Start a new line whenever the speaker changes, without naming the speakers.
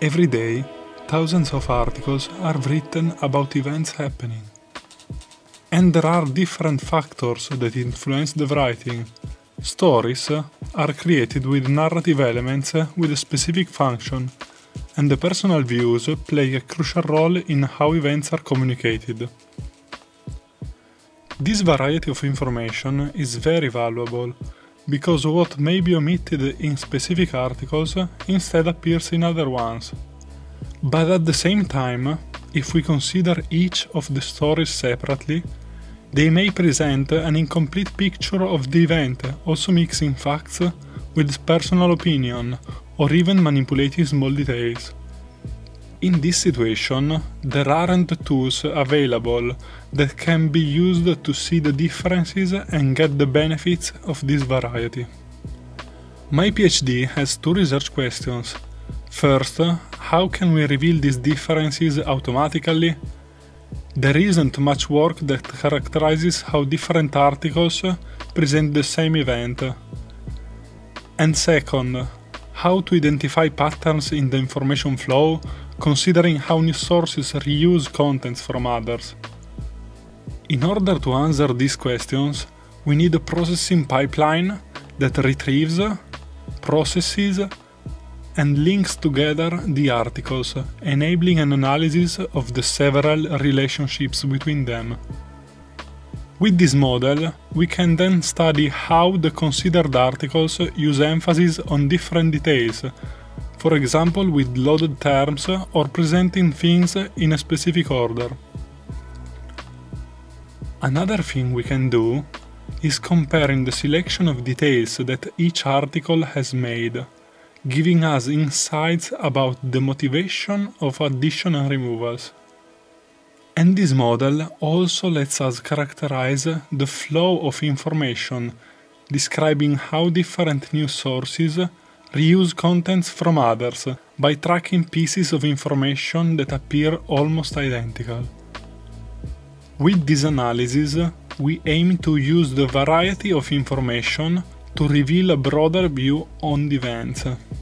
Every day, thousands of articles are written about events happening. And there are different factors that influence the writing. Stories are created with narrative elements with a specific function, and the personal views play a crucial role in how events are communicated. This variety of information is very valuable, because what may be omitted in specific articles instead appears in other ones. But at the same time, if we consider each of the stories separately, they may present an incomplete picture of the event, also mixing facts with personal opinion, or even manipulating small details. In this situation, there aren't tools available that can be used to see the differences and get the benefits of this variety. My PhD has two research questions. First, how can we reveal these differences automatically? There isn't much work that characterizes how different articles present the same event. And second, how to identify patterns in the information flow, considering how news sources reuse contents from others. In order to answer these questions, we need a processing pipeline that retrieves, processes, and links together the articles, enabling an analysis of the several relationships between them. With this model, we can then study how the considered articles use emphasis on different details, for example with loaded terms or presenting things in a specific order. Another thing we can do is comparing the selection of details that each article has made, giving us insights about the motivation of addition and removals. And this model also lets us characterize the flow of information, describing how different news sources reuse contents from others by tracking pieces of information that appear almost identical. With this analysis, we aim to use the variety of information to reveal a broader view on the events.